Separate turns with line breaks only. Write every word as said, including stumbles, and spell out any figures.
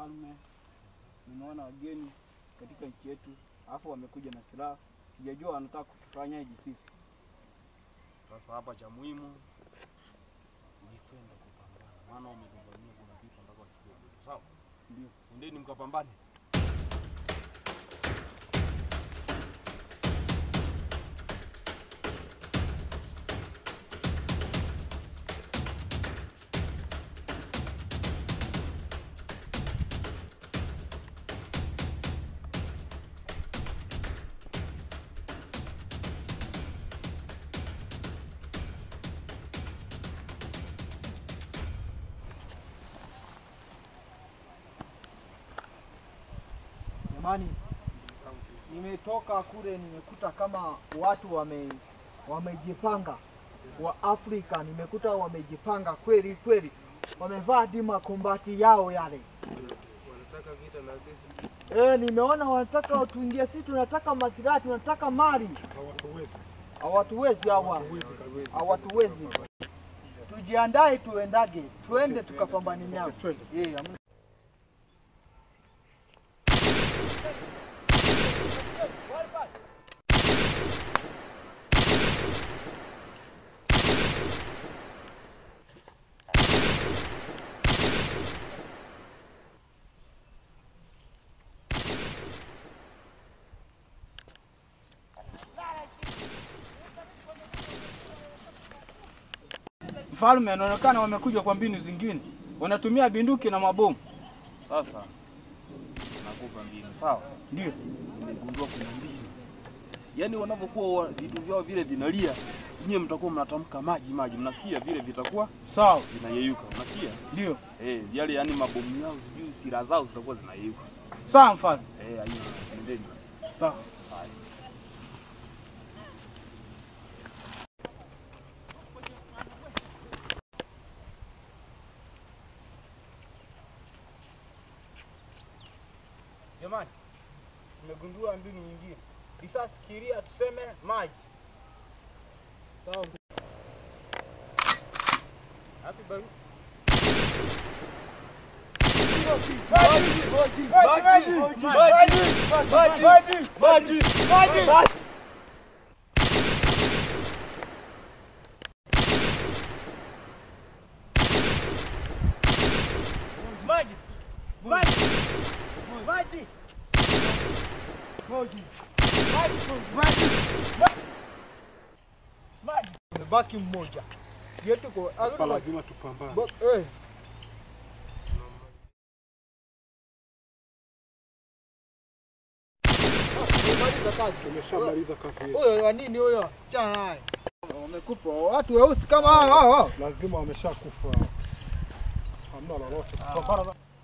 mfalme. Nimeona wageni katika nchi yetu, alafu wamekuja na silaha. Sijajua wanataka kutufanyaje sisi.
Sasa hapa cha muhimu ni kwenda kupambana. Maana wamegongania kuna vitu nataka wachukue vitu. Sawa?
Ndio.
Endeni mkapambane.
Jamani, nimetoka kule nimekuta kama watu wame wamejipanga wa Afrika, nimekuta wamejipanga kweli kweli. Wamevaa hadi makombati yao yale.
Wanataka vita na sisi.
Eh, nimeona wanataka watuingie sisi, tunataka masilaha, tunataka mali.
Hawatuwezi.
Hawatuwezi hawa. Hawatuwezi. Tujiandae tuendage, tuende tukapambane nao. Eh,
Mfalme, anaonekana wamekuja kwa mbinu zingine. Wanatumia binduki na mabomu.
Sasa nakupa mbinu, sawa?
Ndio.
Nimegundua kuna mbinu. Yaani wanapokuwa vitu vyao vile vinalia, nyinyi mtakuwa mnatamka maji maji, mnasikia vile vitakuwa
sawa,
vinayeyuka. Unasikia?
Ndio.
Eh, yale yani mabomu yao sijui siraha zao zitakuwa zinayeyuka.
Sawa mfalme.
Eh, haina. Endeni basi.
Sawa.
Haya.
jamani, nimegundua mbinu nyingine. Risasi kiria tuseme maji. Sawa. Happy baru. Maji, maji, maji, maji, maji, maji, maji, maji. Maji. Maji. Maji. Maji. Maji. Maji. Baki mmoja. Yetu kwa
hapa lazima tupambane.
Eh.
Tumeshamaliza kazi yetu.
Huyo wa nini huyo? Chana naye. Wamekufa watu weusi kama hao hao.
Lazima wameshakufa. Hamna lolote. Tupambana.